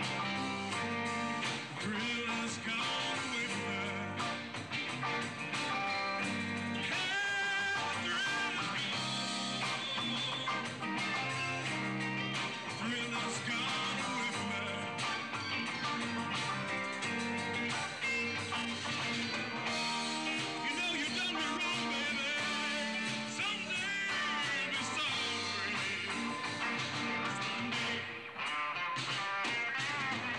Thrill has gone with me. Thrill has gone with me. You know you done me wrong, baby. Someday you'll be sorry. Someday.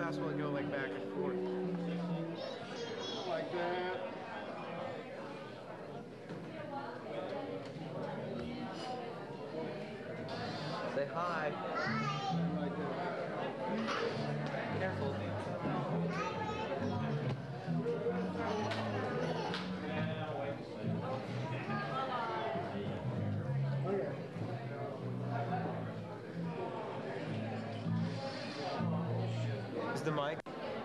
fast one go like back and forth. Like that. Say hi. Like that. Careful. Okay. Is the mic?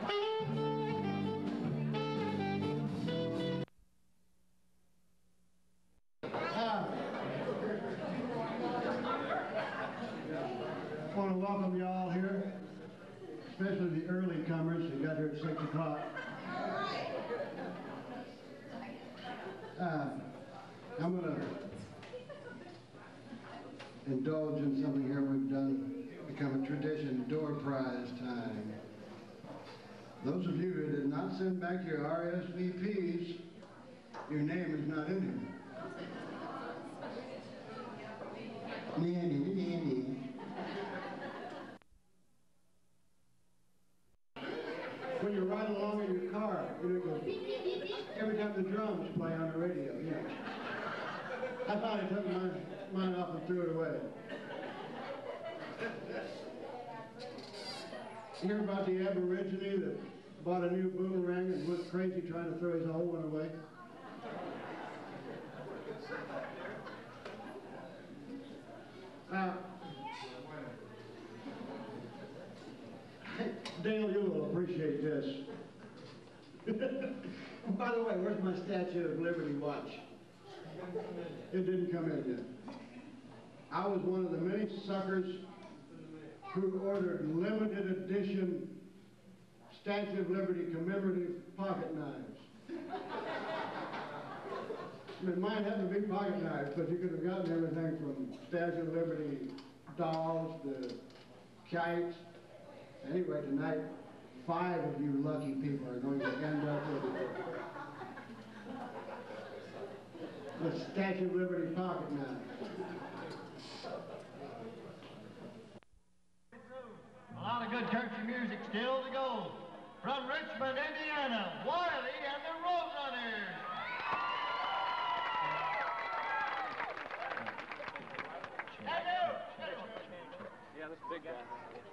I want to welcome you all here, especially the early comers who got here at 6 o'clock. I'm going to indulge in something here we've done, become a tradition, door prize time. Those of you who did not send back your RSVPs, your name is not in here. When you're riding along in your car, you know, it goes beep, beep, beep, beep, every time the drums play on the radio. You know. I thought I took mine off and threw it away. You hear about the Aborigine that bought a new boomerang and went crazy trying to throw his old one away? Dale, you will appreciate this. By the way, where's my Statue of Liberty watch? It didn't come in yet. I was one of the many suckers who ordered limited edition Statue of Liberty commemorative pocket knives. I mean, mine happened to be pocket knives, but you could have gotten everything from Statue of Liberty dolls to kites. Anyway, tonight, 5 of you lucky people are going to end up with the Statue of Liberty pocket knife. A lot of good country music still to go. From Richmond, Indiana, Wiley and the Roadrunners. Hello. Yeah, this big guy.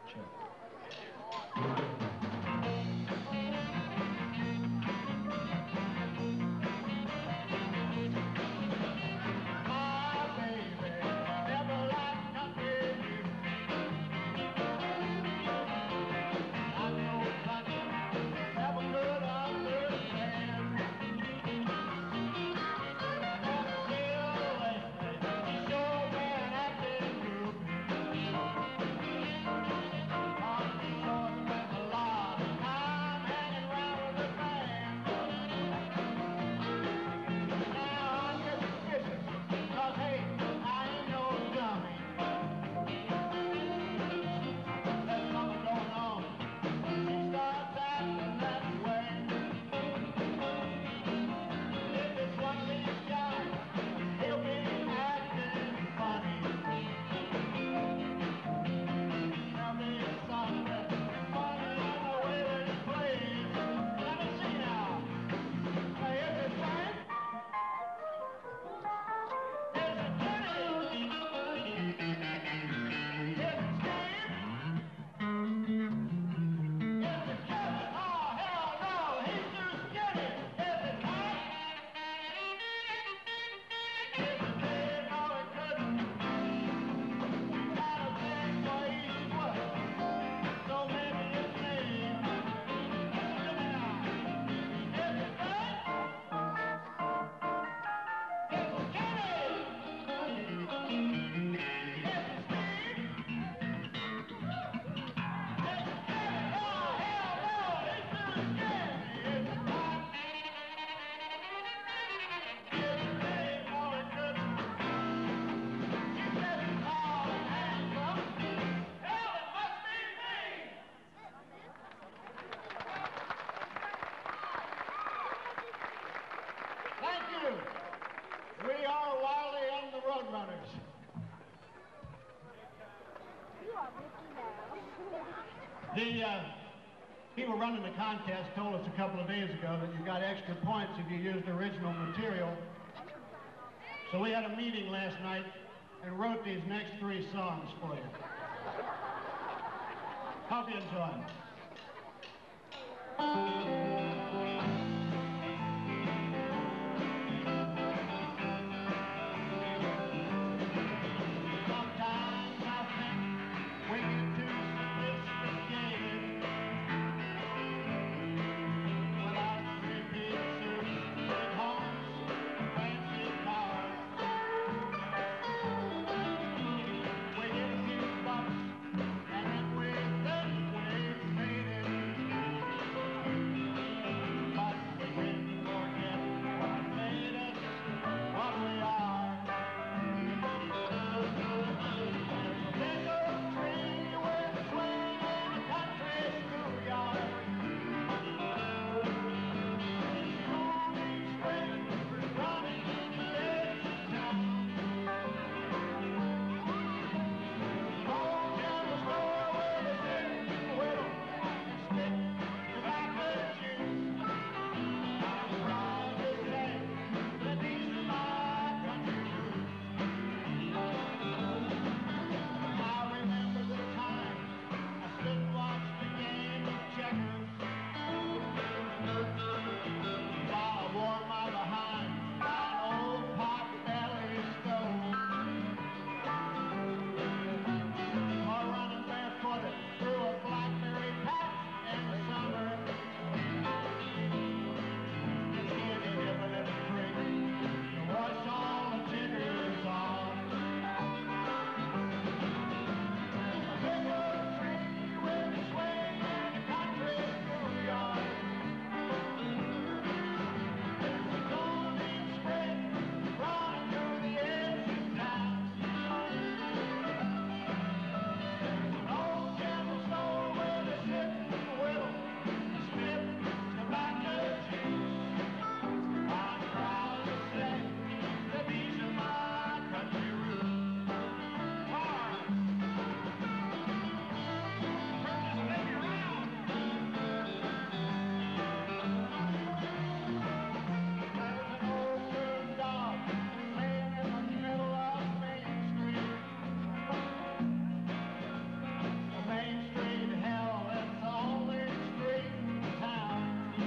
We are Wiley and the Roadrunners. people running the contest told us a couple of days ago that you got extra points if you used original material. So we had a meeting last night and wrote these next 3 songs for you. Hope you enjoy them. Sometimes I think we get too sophisticated without 3-piece suits, big homes, fancy cars. We get a few bucks and then we think we've made it. But we can forget what made us what we are. There's a big old tree with a swing in a country schoolyard. It's cool each spring, running to the edge of town. Old general store where they sit and whittle and spit tobacco juice. I'm proud to say that these are my country roots. I remember the time I stood and watched the game of checkers while I wore my behind by an old pot-belly stove, or running barefooted through a blackberry patch in the summer, and seeing a hip creek to wash all the jitters off. A big old tree with a swing in a country schoolyard. There's a golden spring running through the edge of town. There's an old general store where they sit and whittle and spit tobacco juice. I'm proud to say that these are my country roots. Turn this baby around. There's an old coon dog laying in the middle of Main Street. Main Street, hell, it's the only street in town.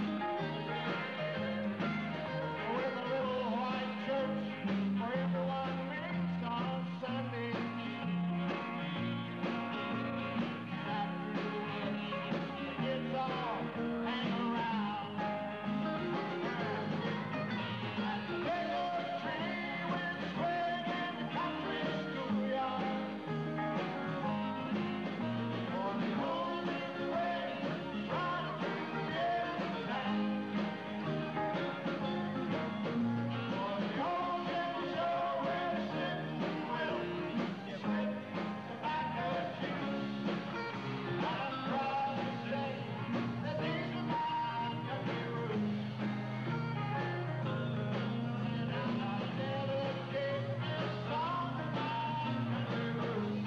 With a little white church where everyone meets on Sunday. After the kids all hang around. At the big old tree with a swing in the country schoolyard. Or the golden spring running through the edge of town. Or the old general store where they sit and whittle and spit tobacco juice. I'm proud to say that these are my country roots. And I dedicate this song to my country roots.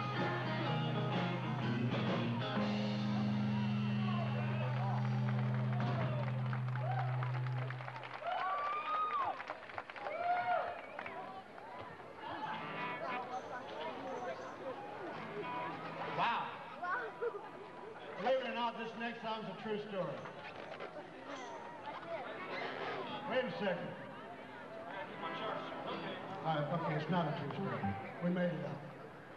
Wow. Believe it or not, this next song's a true story. Wait a second. All right, okay, it's not a true story. We made it up.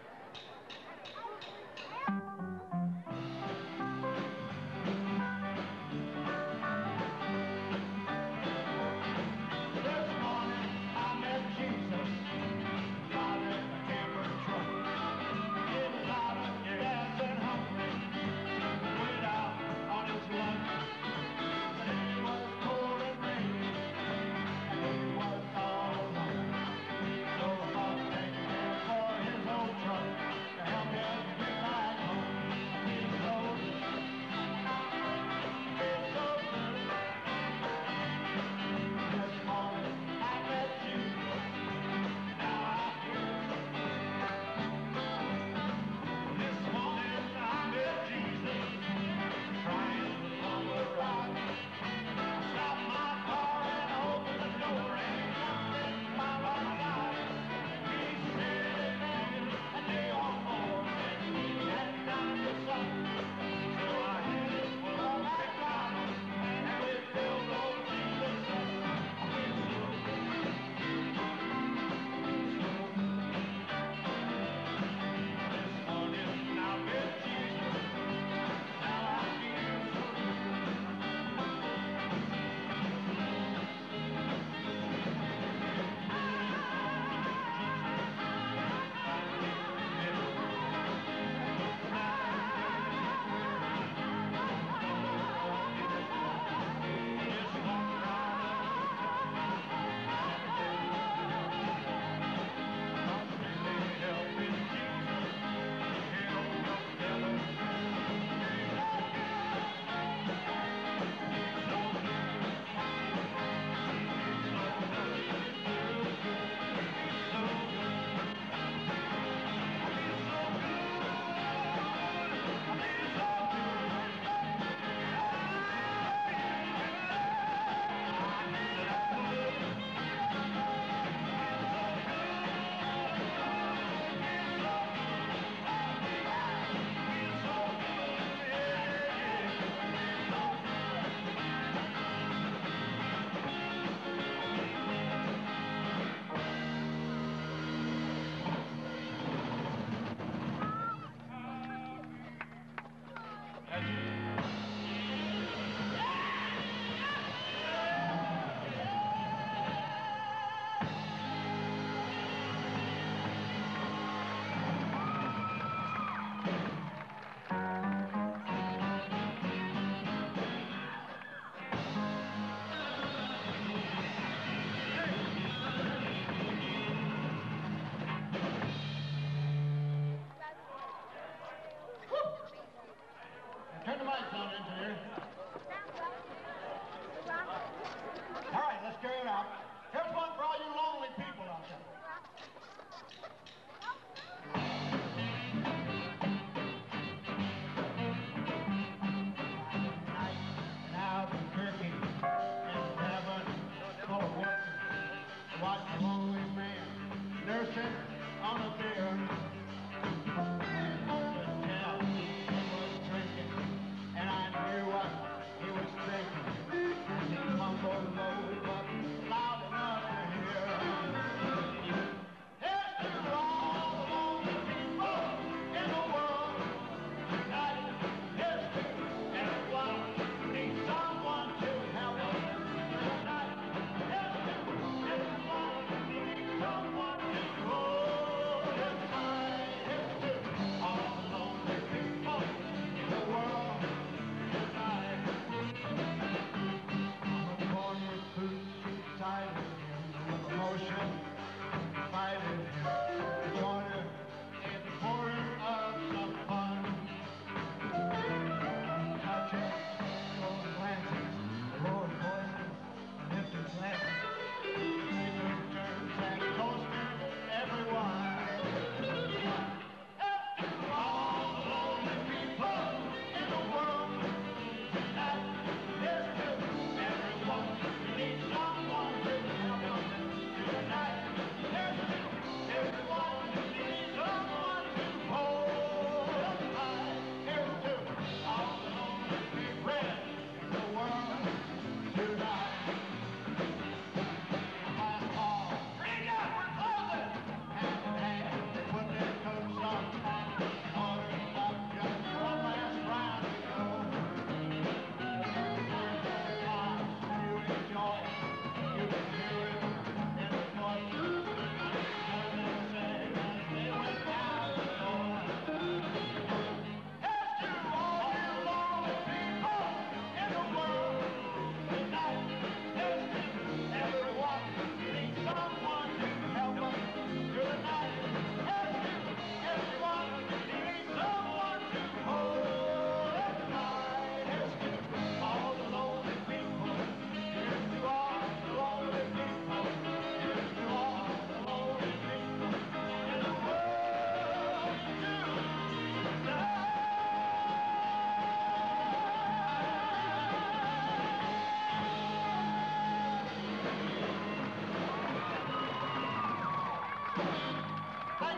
This morning I met Jesus driving a camper truck. He was out of gas and hungry, went out on his lunch. But it was cold and rainy, and he was all alone. So I thought, take him for his old truck to help him get back home.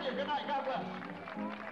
you. Good night. God bless.